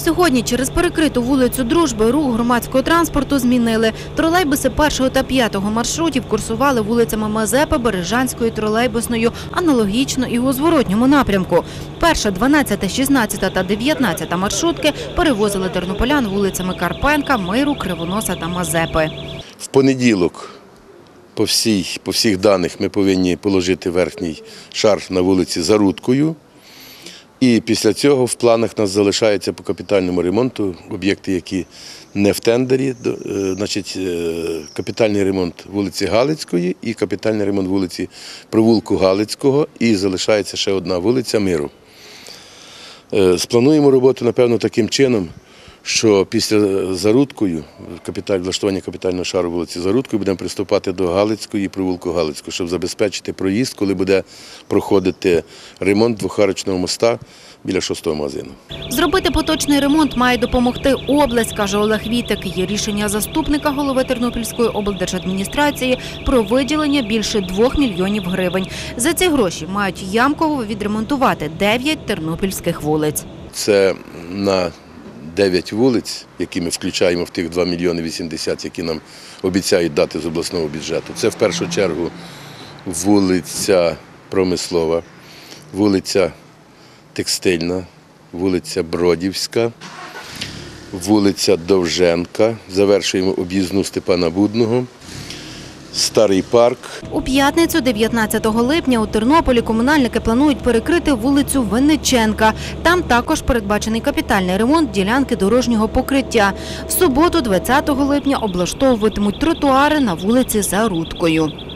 Сьогодні через перекриту вулицю Дружби рух громадського транспорту змінили. Тролейбуси 1 та 5 маршрутів курсували вулицями Мазепи, Бережанською, Тролейбусною, аналогічно і у зворотньому напрямку. Перша, 12, 16 та 19 маршрутки перевозили тернополян вулицями Карпенка, Миру, Кривоноса та Мазепи. В понеділок по всіх даних ми повинні положити верхній шар на вулиці Зарудкою. І після цього в планах у нас залишається по капітальному ремонту об'єкти, які не в тендері, значить капітальний ремонт вулиці Галицької і капітальний ремонт вулиці провулку Галицького, і залишається ще одна вулиця Миру. Сплануємо роботу, напевно, таким чином, що після Зарудкою, влаштування капітального шару вулиці Зарудкою, будемо приступати до Галицької і провулку Галицького, щоб забезпечити проїзд, коли буде проходити ремонт двохарочного моста біля 6-го магазину. Зробити поточний ремонт має допомогти область, каже Олег Вітик. Є рішення заступника голови Тернопільської облдержадміністрації про виділення більше 2 мільйонів гривень. За ці гроші мають ямково відремонтувати 9 тернопільських вулиць. Це на 9 вулиць, які ми включаємо в тих 2 мільйони 80, які нам обіцяють дати з обласного бюджету. Це в першу чергу вулиця Промислова, вулиця Текстильна, вулиця Бродівська, вулиця Довженка, завершуємо об'їзну Степана Будного, Старий парк. У п'ятницю, 19 липня, у Тернополі комунальники планують перекрити вулицю Винниченка. Там також передбачений капітальний ремонт ділянки дорожнього покриття. В суботу, 20 липня, облаштовуватимуть тротуари на вулиці Зарудкою.